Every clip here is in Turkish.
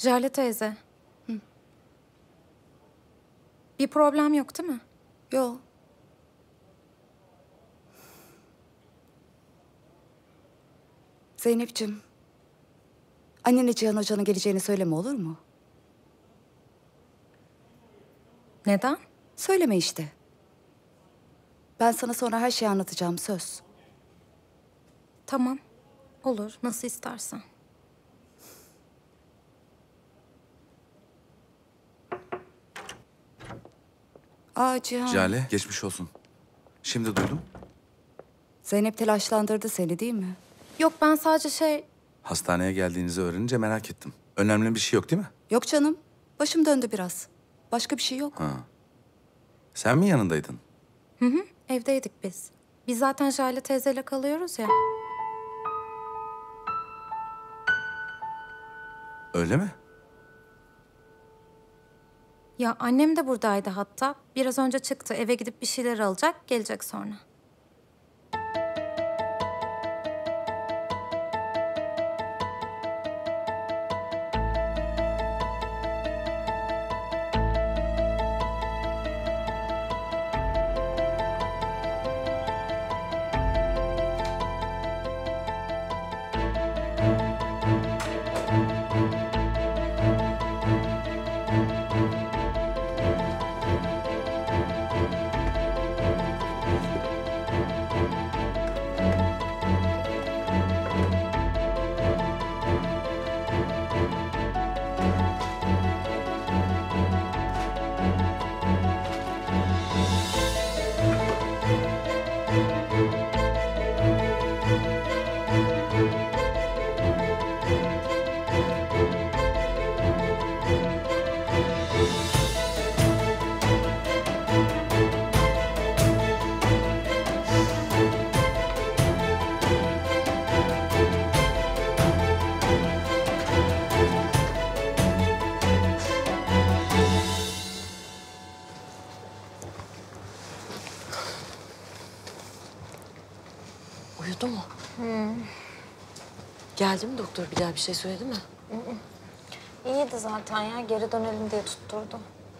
Jale teyze. Bir problem yok değil mi? Yok. Zeynep'ciğim, annene Cihan Hoca'nın geleceğini söyleme, olur mu? Neden? Söyleme işte. Ben sana sonra her şeyi anlatacağım, söz. Tamam. Olur. Nasıl istersen. Cihan. Jale, geçmiş olsun. Şimdi duydum. Zeynep telaşlandırdı seni, değil mi? Yok ben sadece Hastaneye geldiğinizi öğrenince merak ettim. Önemli bir şey yok değil mi? Yok canım. Başım döndü biraz. Başka bir şey yok. Ha. Sen mi yanındaydın? evdeydik biz. Biz zaten Jale teyzeyle kalıyoruz ya. Öyle mi? Ya annem de buradaydı hatta. Biraz önce çıktı. Eve gidip bir şeyler alacak. Gelecek sonra. Uyudu mu? Geldi mi doktor? Bir daha bir şey söyledi mi? İyiydi zaten ya. Geri dönelim diye tutturdu.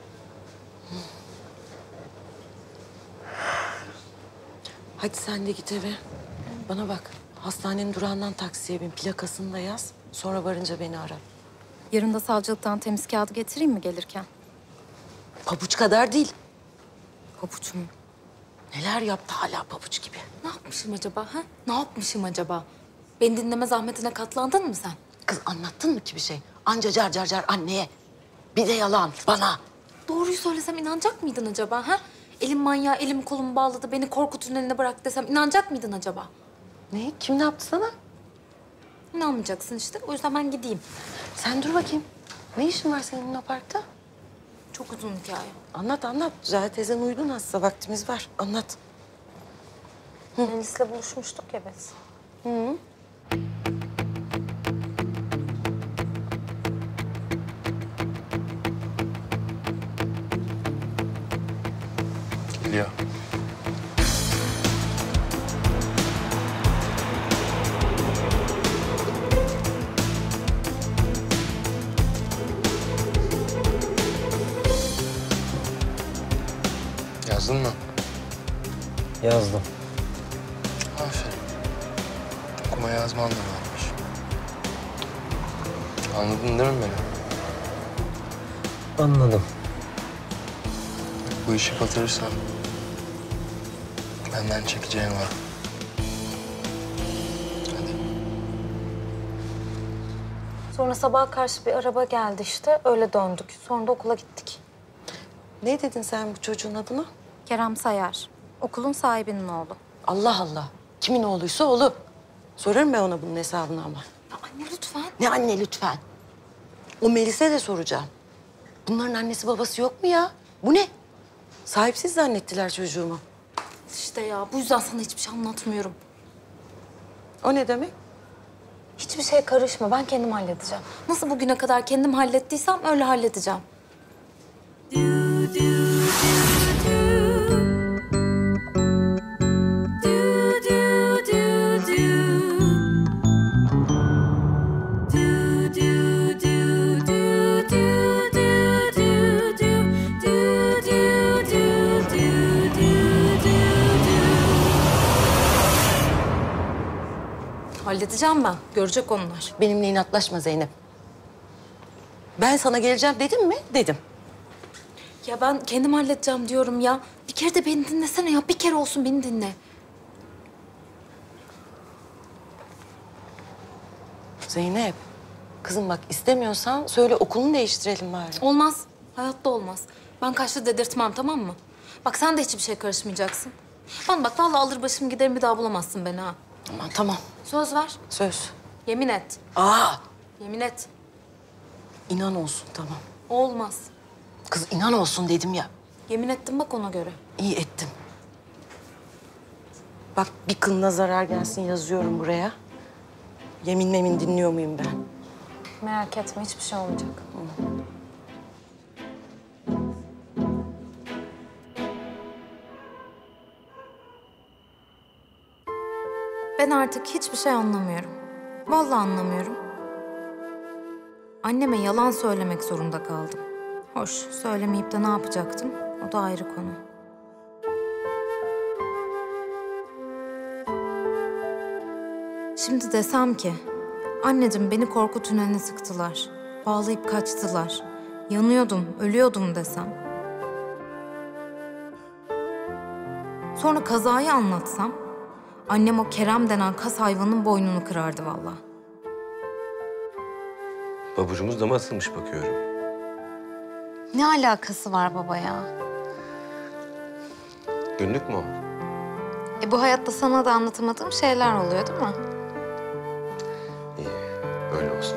Hadi sen de git eve. Bana bak. Hastanenin durağından taksiye bin. Plakasını da yaz. Sonra varınca beni ara. Yarın da savcılıktan temiz kağıdı getireyim mi gelirken? Pabuç kadar değil. Pabuç mu? Neler yaptı hala pabuç gibi. Ne yapmışım acaba ha? Ne yapmışım acaba? Beni dinleme zahmetine katlandın mı sen? Kız anlattın mı ki bir şey? Anca car car car anneye. Bir de yalan bana. Doğruyu söylesem inanacak mıydın acaba ha? Elim manyağı, elim kolum bağladı, beni korku tüneline bırak desem inanacak mıydın acaba? Ne? Kim ne yaptı sana? İnanmayacaksın işte. O yüzden ben gideyim. Sen dur bakayım. Ne işin var senin o parkta? Çok uzun hikaye. Anlat anlat. Zahra teyzen uyudu nasılsa vaktimiz var. Anlat. Melis'le buluşmuştuk ya biz. Geliyor. Yazdın mı? Yazdım. Aferin. Okuma yazman da varmış. Anladın değil mi beni? Anladım. Bu işi batırırsan benden çekeceğin var. Hadi. Sonra sabaha karşı bir araba geldi işte. Öyle döndük. Sonra da okula gittik. Ne dedin sen bu çocuğun adına? Kerem Sayar. Okulun sahibinin oğlu. Allah Allah. Kimin oğluysa oğlu. Sorarım ben ona bunun hesabını ama. Ya anne lütfen. Ne anne lütfen. O Melis'e de soracağım. Bunların annesi babası yok mu ya? Bu ne? Sahipsiz zannettiler çocuğumu. İşte ya bu yüzden sana hiçbir şey anlatmıyorum. O ne demek? Hiçbir şeye karışma. Ben kendim halledeceğim. Nasıl bugüne kadar kendim hallettiysem öyle halledeceğim. Halledeceğim ben. Görecek onlar. Benimle inatlaşma Zeynep. Ben sana geleceğim dedim mi? Dedim. Ya ben kendim halledeceğim diyorum ya. Bir kere de beni dinlesene ya. Bir kere olsun beni dinle. Zeynep, kızım bak istemiyorsan söyle okulunu değiştirelim bari. Olmaz. Hayatta olmaz. Ben kaçta dedirtmem, tamam mı? Bak sen de hiçbir şey karışmayacaksın. Bana bak vallahi alır başım giderim, bir daha bulamazsın beni ha. Aman tamam, Söz ver. söz. Yemin et. Aa, Yemin et. inan olsun tamam. Olmaz. Kız inan olsun dedim ya. Yemin ettim bak ona göre. İyi ettim. Bak bir kılına zarar gelsin yazıyorum buraya. Yemin dinliyor muyum ben? Merak etme, hiçbir şey olmayacak. Ben artık hiçbir şey anlamıyorum. Vallahi anlamıyorum. Anneme yalan söylemek zorunda kaldım. Hoş, söylemeyip de ne yapacaktım? O da ayrı konu. Şimdi desem ki, anneciğim beni korku tüneline sıktılar. Bağlayıp kaçtılar. Yanıyordum, ölüyordum desem. Sonra kazayı anlatsam, annem o Kerem denen kas hayvanın boynunu kırardı vallahi. Pabucumuz dama asılmış bakıyorum. Ne alakası var baba ya? Günlük mü o? Bu hayatta sana da anlatamadığım şeyler oluyor değil mi? İyi, öyle olsun.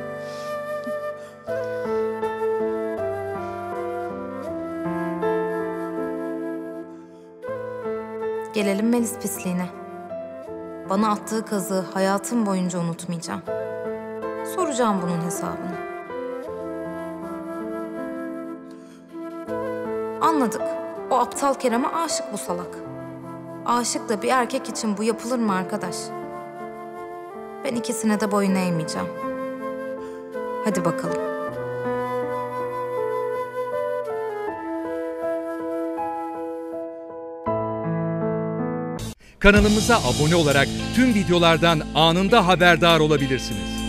Gelelim Melis pisliğine. Bana attığı kazığı hayatım boyunca unutmayacağım. Soracağım bunun hesabını. Anladık. O aptal Kerem'e aşık bu salak. Aşık da bir erkek için bu yapılır mı arkadaş? Ben ikisine de boyun eğmeyeceğim. Hadi bakalım. Kanalımıza abone olarak tüm videolardan anında haberdar olabilirsiniz.